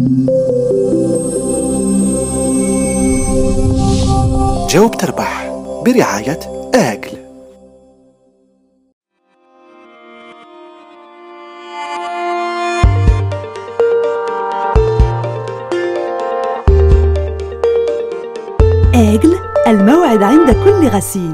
جاوب تربح برعاية آكل. آجل، الموعد عند كل غسيل.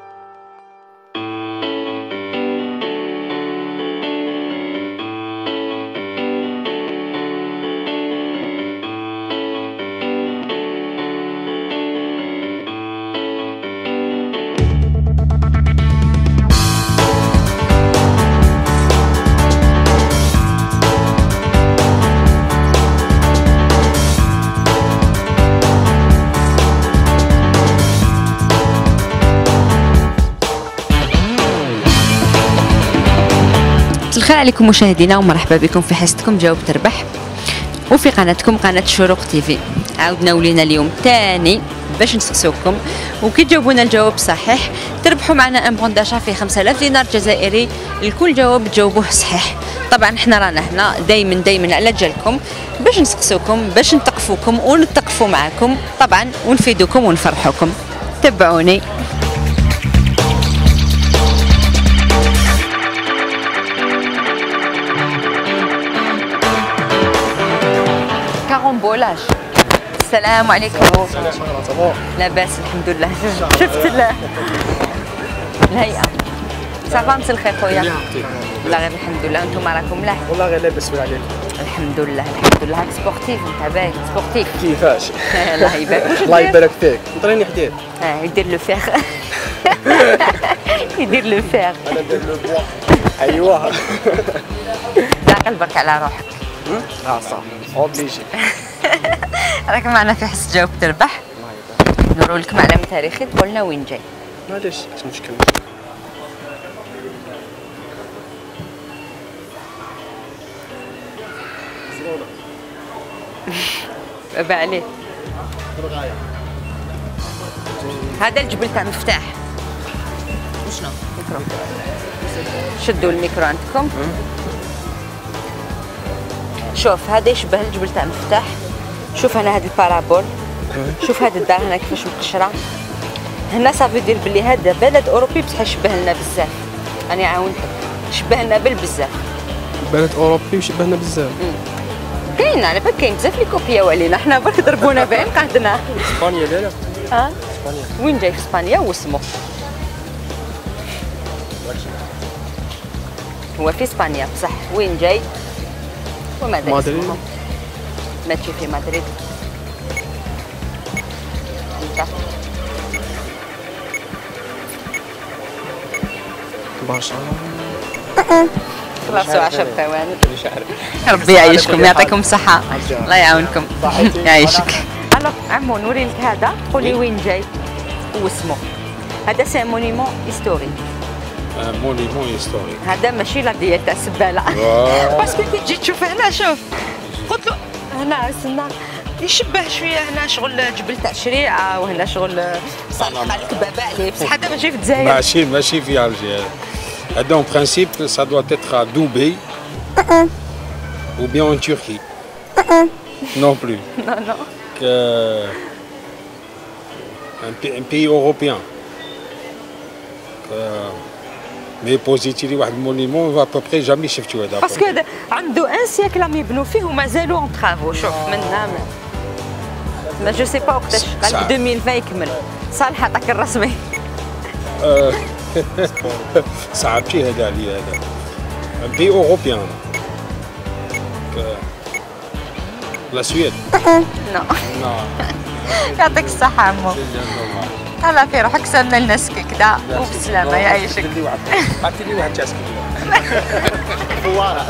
الخير عليكم مشاهدينا ومرحبا بكم في حصتكم جاوب تربح وفي قناتكم قناة الشروق تيفي. عاودنا ولينا اليوم تاني باش نسقسوكم وكي تجاوبونا الجواب صحيح تربحوا معنا ان بون داشا في 5000 دينار جزائري لكل جواب تجاوبوه صحيح. طبعا احنا رانا هنا دايما على جالكم باش نسقسوكم باش نتقفوكم ونتقفوا معاكم طبعا ونفيدوكم ونفرحوكم. تبعوني. كارامبولاج. السلام عليكم. لاباس الحمد لله. شفت الهيئة. صافا مسا الخير خويا. والله غير الحمد لله. انتم راكم ملاح؟ والله غير لاباس عليك. الحمد لله هاك سبورتيف انت باين سبورتيف. كيفاش؟ الله يبارك. الله يبارك فيك. نطريني حديد. يدير لو فيغ. يدير لو فيغ. انا ندير لو بوا. ايوا. لا قلبك على روحك. صافي. اوبليجي. راك معنا في حصة جاوب تربح. نورو لك معلم تاريخي تقول لنا وين جاي. معليش اش مشكل. بابا عليه. هذا الجبل تاع مفتاح. وشنو؟ ميكرو. شدوا الميكرو عندكم. شوف هذا يشبه الجبل تاع مفتاح. شوف هنا هذا البارابول. شوف هذه الدار هنا كيفاش مقشره. هنا صافي يدير بلي هذا بلد اوروبي بصح يشبه لنا بزاف. راني عاونتك يشبه لنا بزاف. بلد اوروبي وشبهنا بزاف. كاين على بالك كاين بزاف اللي كوبياو علينا حنا برك ضربونا باين قعدنا. اسبانيا لا. اسبانيا. وين جاي في اسبانيا واسمه؟ هو في اسبانيا بصح وين جاي؟ وماذا مدريد. اسمه؟ ماشي في مدريد. انت برشا. خلاص 10 ثواني. ربي يعيشكم يعطيكم الصحة. الله يعاونكم. يعيشك. الو عمو نوري لك هذا قولي وين جاي واسمه. هذا سي مونيمون هيستوري. مونيمون هيستوري. هذا ماشي لا ديال تاع السبالة. باسكو كي تجي تشوف هنا شوف قلت له هنا سنا يشبه شويه هنا شغل جبل تاع شريعه وهنا شغل صالحه الكباب عليه بصح هذا ماشي في الجزائر. ماشي في الجزائر. هذا اون برانسيب سا دوا تيتر ا دوبي ou bien en Turquie. Non plus. Non. Un pays européen. مي بوزيتيلي واحد المونيمون ا بوبري جامي شفتو هذا. باسكو عنده ان سيكل راهم يبنوا فيه ومازالوا اون ترافو. شوف منا ما جو سي با وقتاش قال 2020 يكمل. صالح عطاك الرسمي. صعبتي هذا عليا هذا. ان بي اوروبيان. لا سويد. نو. يعطيك الصحة عمو. هلا في روحك سلمنا الناس كذا وبسلامة يعيشك. عطيني واحد تاع سكينه. فواره.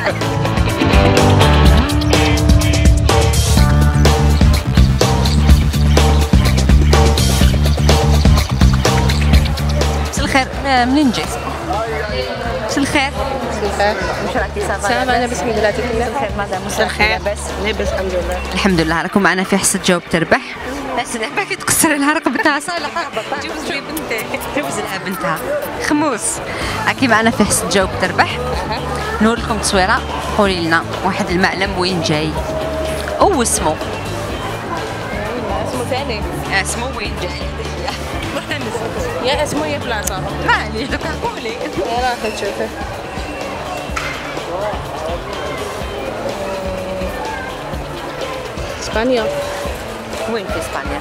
مساء الخير منين جيت؟ مساء الخير. الخير. واش راكي صافا؟ سلام على بسم الله تكلم. مساء الخير مدام. مساء الخير. لاباس؟ لاباس الحمد لله. الحمد لله. راكم معنا في حصة جاوب تربح. ناس لعبة كي تكسر لها رقبتها صالحة. جوز لي بنتي. جوز لها بنتها. خموس. راكي معنا في حصة جاوب تربح. نور لكم تصويرة قولي لنا واحد المعلم وين جاي. واسمه اسمه ثاني. اسمه وين جاي؟ يا اسمه يا بلاصة. معليش دوك قولي. راح تشوفه. اسبانيا. وين في اسبانيا؟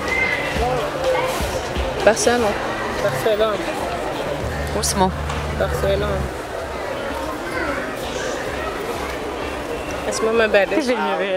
برشلونة. برشلونة. واسمه؟ برشلونة. اسمه ما بالش.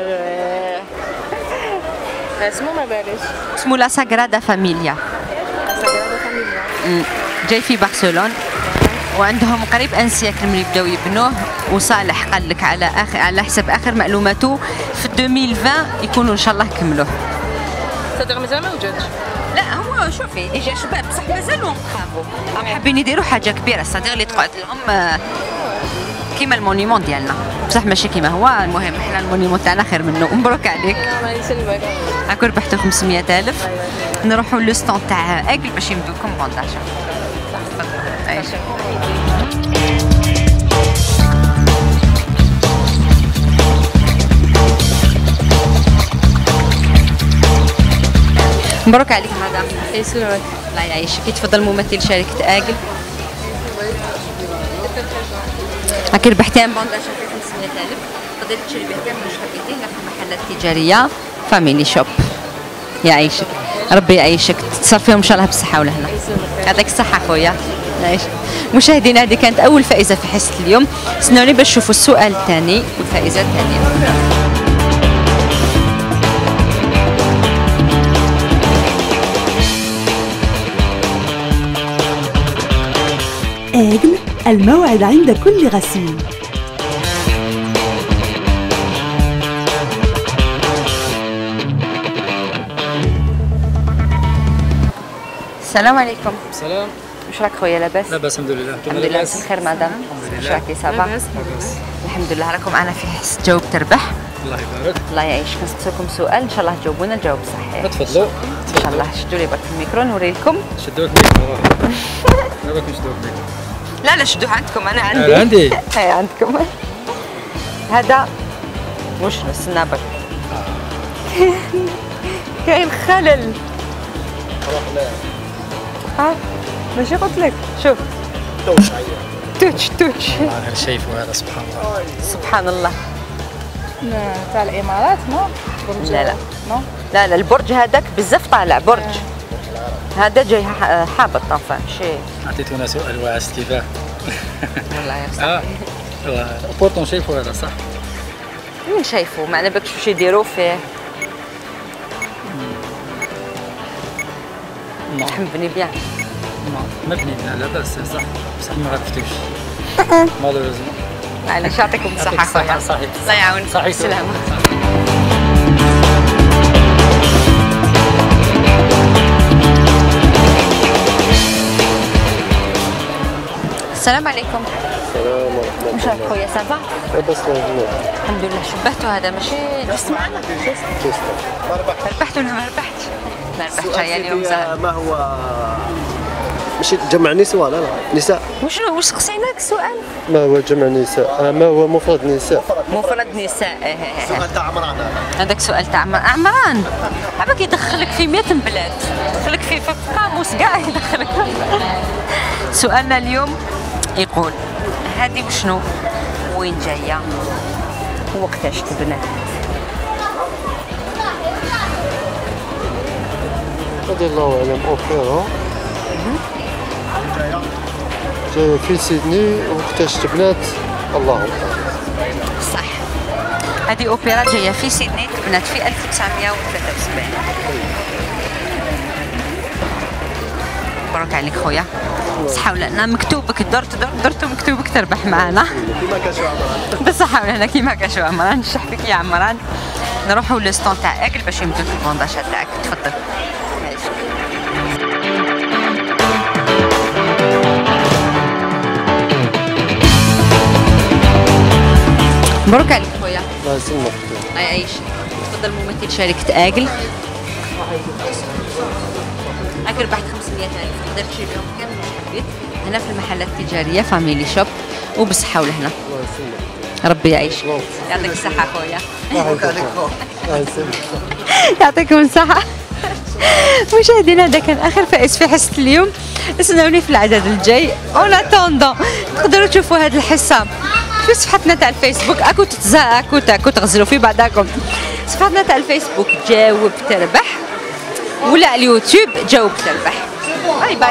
اسمه ما بالش. اسمه لا ساغرادا فاميليا. ساغرادا فاميليا. جاي في برشلونة وعندهم قريب ان سيكل من يبداو يبنوه، وصالح قال لك على حسب اخر معلوماته في 2020 يكونوا ان شاء الله كملوه. صدق مازال ما وجدش. لا هو شوفي ديجا شباب بصح مازالوا نقابوا، راهم حابين يديروا حاجه كبيره صدق اللي تقعد لهم كيما المونيمون ديالنا، بصح ماشي كيما هو. المهم احنا المونيمون تاعنا خير منه. مبروك عليك. الله يسلمك. هاكو ربحتوا 500,000. نروحوا لو ستون تاع اكل باش يمدوكم بونداجه. مبروك عليك مدام. يسلمك. الله يعيشك. يتفضل ممثل شركة آجل. هاكي ربحتي بونداجة في 500,000 تقدري تشري بها كامل واش حبيتي هنا في المحلات التجارية فاميلي شوب. يعيشك ربي يعيشك، تصرفيهم ان شاء الله بالصحة والهنا. يعطيك الصحة خويا. يعيشك. مشاهدينا هذه كانت أول فائزة في حصة اليوم، استنوني باش تشوفوا السؤال الثاني والفائزة الثانية. آجل، الموعد عند كل غسيل. السلام عليكم. سلام. واش راك خويا لاباس؟ لاباس الحمد لله. الحمد لله. مساء الخير مدام. واش راكي صافا؟ الحمد لله. راكم معنا في حصة جاوب تربح. الله يبارك. الله يعيشك. نسقسيكم سؤال ان شاء الله تجاوبونا الجواب الصحيح. تفضلوا. ان شاء الله. شدوا لي برك الميكرو نوري لكم. شدوك الميكرو. لا باك نشدوك الميكرو. لا شدوه عندكم. انا عندي. عندي. هاي عندكم. هذا وشنو استنى برك. كاين خلل. روح لا. ها ماشي قلت لك. شوف توتش انا شايفه هذا سبحان الله. سبحان الله. تاع الامارات نو. لا نو. لا البرج هذاك بزاف طالع برج. هذا جاي حابط طنفان شي. عطيتونا سؤال واعر استفاء. والله يا صاحبي. بورتون شايفه هذا صح؟ وين شايفه؟ ما على بالكش واش يديروا فيه. تحبني بيان. مبني لا باس صح بصح ما عرفتوش. مالوريزمون. معليش يعطيكم الصحة خويا. صحيح. الله يعاونك. صحيح. سلامة. السلام عليكم. السلام ورحمة الله. واش راك خويا صافا؟ لاباس مجموع. الحمد لله. شبهتوا هذا ماشي جلست معنا. ربحت ولا ما ربحتش؟ ما ربحتش. هيا اليوم زهر. ما هو ماشي جمع نسوان لا نساء. وشنو واش سقسيناك السؤال؟ ما هو جمع نساء؟ ما هو مفرد نساء؟ مفرد نساء. سؤال تاع عمران هذاك سؤال تاع عمران. عباك يدخلك في 100 بلاد، يدخلك في قاموس كاع يدخلك. سؤالنا اليوم يقول هذه وشنو؟ وين جايه؟ وقتاش تبنات؟ هذه الله اعلم. اوبرا جايه في سيدني. وقتاش تبنات الله اعلم. صح. هذه اوبرا جايه في سيدني تبنات في 1973. مبروك عليك خويا. صحة ولهنا. مكتوبك درت ومكتوبك تربح معنا. كيما كاشو عمران. بالصحة ولهنا كيما كاشو عمران. نشرح بك يا عمران. نروحوا للستون تاع اكل باش يمدوك البونداشات تاعك. تفضل. مبروك عليك خويا. الله يسلمك. الله يعيشك. تفضل ممثل شركة آجل. هاك ربحت 500,000 تقدر تشري بهم كامل واش حبيت هنا في المحلات التجارية فاميلي شوب وبصحة ولهنا. الله يسلمك. ربي يعيشك. يعطيك الصحة خويا. الله يسلمك. يعطيكم الصحة. مشاهدينا هذا كان اخر فائز في حصة اليوم. استناوني في العدد الجاي. اون اتوندون تقدروا تشوفوا هذه الحصة في صفحتنا تاع الفيسبوك. اكو تغزلوا في بعضكم. صفحتنا تاع الفيسبوك جاوب تربح، ولا على اليوتيوب جاوب تربح. باي باي.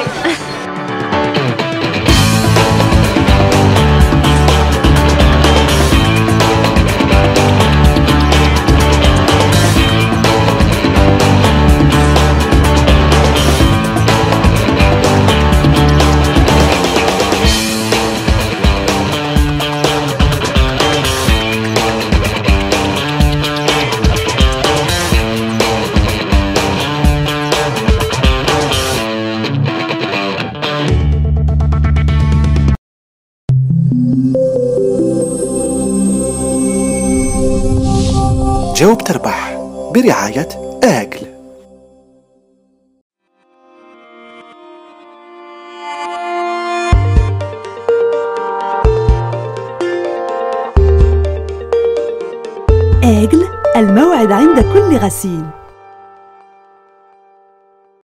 جاوب تربح برعاية آكل. آجل، الموعد عند كل غسيل.